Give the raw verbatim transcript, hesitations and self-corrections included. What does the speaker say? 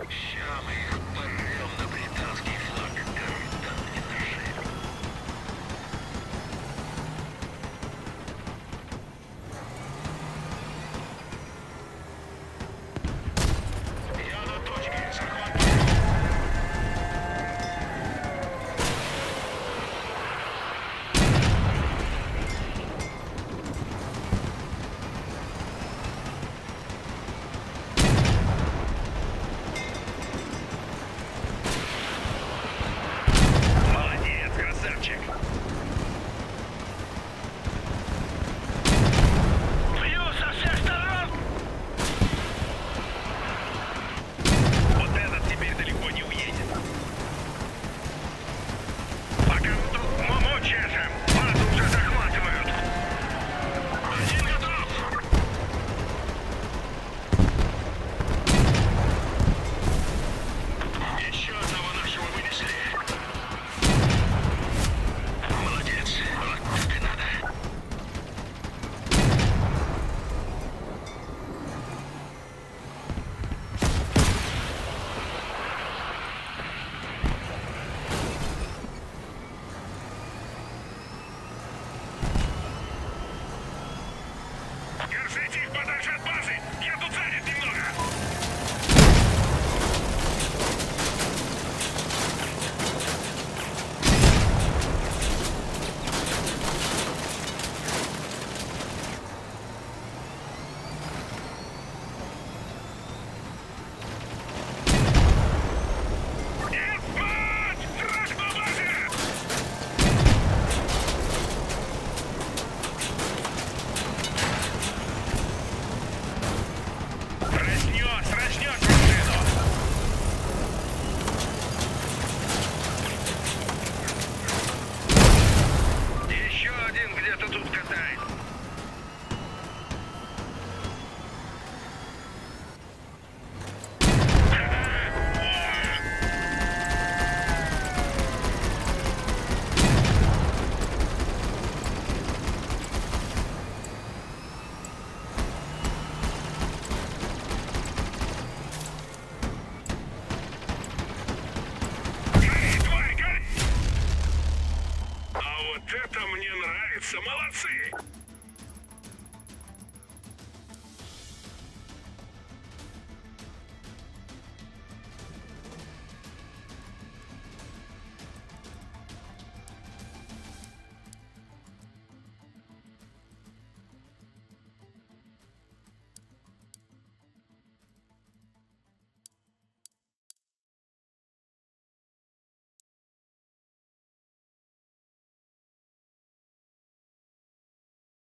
Ща мы их порвем на британский флаг. Капитан не наши. Я на точке. Захват. Молодец, красавчик. Бью со всех сторон! Вот этот теперь далеко не уедет. Пока мы тут маму чешем, базу уже захватывают. Один готов! Еще одного нашего вынесли. Молодец. Вот так и надо. Держите их подальше от базы. Я тут занят немного. Нет, мать! Враг на базе! Разнес, разнес машину! Еще один где-то тут катается. Гори, тварь, гори! А вот это мне нравится, молодцы!